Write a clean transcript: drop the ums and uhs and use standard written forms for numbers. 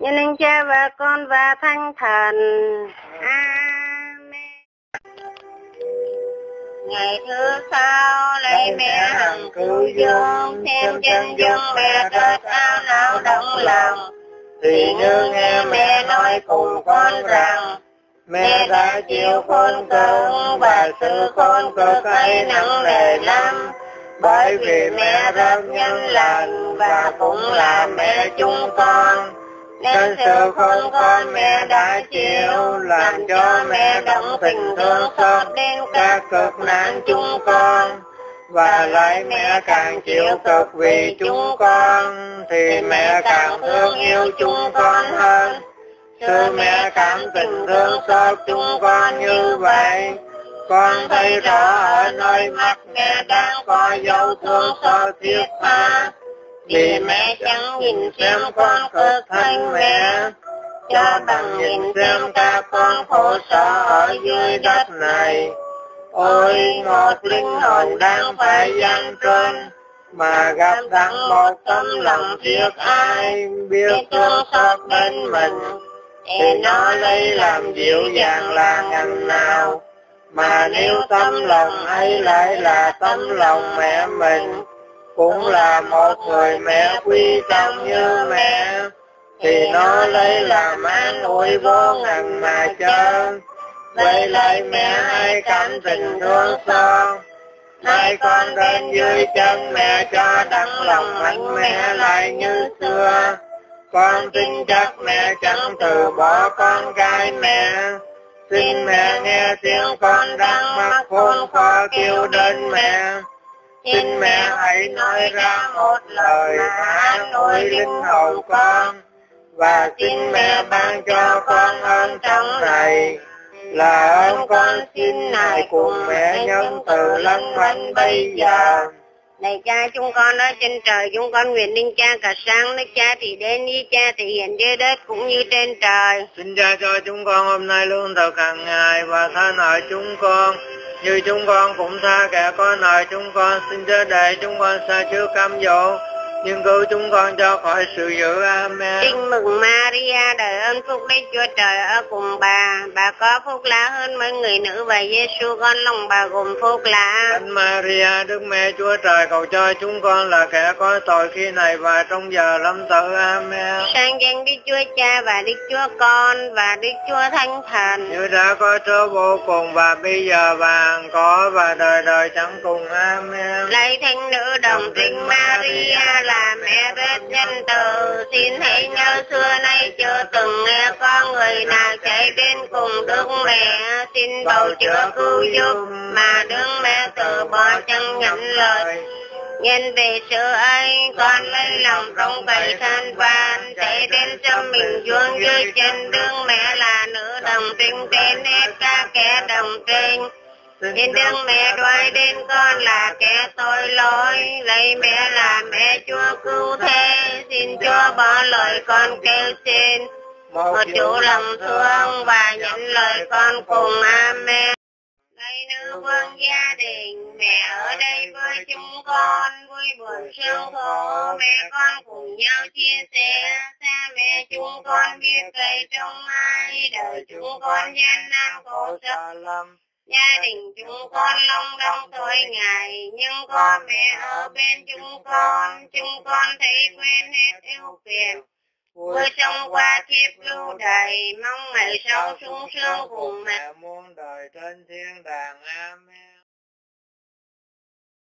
nhân linh cha và con và thánh thần. Amen. Ngày thứ sáu lấy mẹ hằng cứu dương, thêm chân dung mẹ cất áo não động lòng, thì như nghe mẹ nói cùng con rằng mẹ đã chịu khôn cực và sự khôn cực ấy nặng nề lắm, bởi vì mẹ rất nhân lành và cũng là mẹ chúng con, nên sự khôn con mẹ đã chịu làm cho mẹ đấng tình thương xót đến các cực nạn chúng con, và lại mẹ càng chịu cực vì chúng con thì mẹ càng thương yêu chúng con hơn. Sự mẹ cảm tình thương xót chúng con như vậy, con thấy rõ ở nơi mắt mẹ đang có dấu thương xót thiết tha, vì mẹ chẳng nhìn xem con cực thanh mẹ, cho bằng nhìn xem các con khổ sở ở dưới đất này. Ôi một linh hồn đang phải gian truân, mà gặp đặng một tấm lòng thiết ai biết thương xót bên mình, thì nó lấy làm dịu dàng là ngần nào. Mà nếu tấm lòng ấy lại là tấm lòng mẹ mình, cũng là một người mẹ quý trọng như mẹ, thì nó lấy làm an ủi vô ngần mà chớ. Vậy lại mẹ hãy cảm tình thương xót, hai con đến dưới chân mẹ cho đặng lòng mạnh mẽ lại như xưa. Con tin chắc mẹ chẳng từ bỏ con gái mẹ, xin mẹ nghe tiếng con đang mắc khốn khó kêu đến mẹ. Xin mẹ hãy nói ra một lời an ủi linh hồn con, và xin mẹ ban cho con ơn trong này, là ơn con xin này cùng mẹ nhân từ lân mạnh bây giờ. Này cha chúng con ở trên trời, chúng con nguyện linh cha cả sáng nước cha thì đến ý cha thì hiện dưới đất cũng như trên trời. Xin cha cho chúng con hôm nay luôn thực hàng ngày, và tha nợ chúng con như chúng con cũng tha kẻ có nợ chúng con. Xin chớ để chúng con sa trước cám dỗ, nhưng cứu chúng con cho khỏi sự dữ. Amen. Tin mừng Maria, đầy ơn phúc Đức Chúa Trời ở cùng bà có phúc lạ hơn mấy người nữ, và Giêsu con lòng bà gồm phúc lạ. Thánh Maria, Đức Mẹ Chúa Trời, cầu cho chúng con là kẻ có tội khi này và trong giờ lâm tử. Amen. Sang danh Đức Chúa Cha và Đức Chúa Con và Đức Chúa Thánh Thần, như đã có trước vô cùng và bây giờ và hằng có và đời đời chẳng cùng. Amen. lạy thánh nữ đồng trinh Maria là mẹ rất nhân từ, xin hãy nhớ xưa nay chưa từng nghe có người nào chạy đến cùng Đức Mẹ xin bầu chữa cứu giúp, mà Đức Mẹ từ bỏ chẳng nhận lời. Nhân về sự ấy, con lấy lòng trong cậy than van, chạy đến cho mình xuống dưới chân Đức Mẹ là nữ đồng trinh trên hết các kẻ đồng trinh. Xin Đức Mẹ đoái đến con là kẻ tội lỗi, lấy mẹ là mẹ Chúa cứu thế, xin Chúa bỏ lời con kêu xin. Một chủ lòng thương và nhận lời con cùng. Amen. Lạy nữ vương gia đình, mẹ ở đây với chúng con, vui buồn sương khổ, mẹ con cùng nhau chia sẻ. Xa mẹ chúng con biết cây trong ai, đời chúng con gian nan khổ sở lắm. Gia đình chúng con long đong tối ngày, nhưng có mẹ ở bên chúng con thấy quên hết ưu phiền. Vui sống qua kiếp lưu đầy, mong ngày sau sung sướng cùng mẹ muôn đời trên thiên đàng. Amen.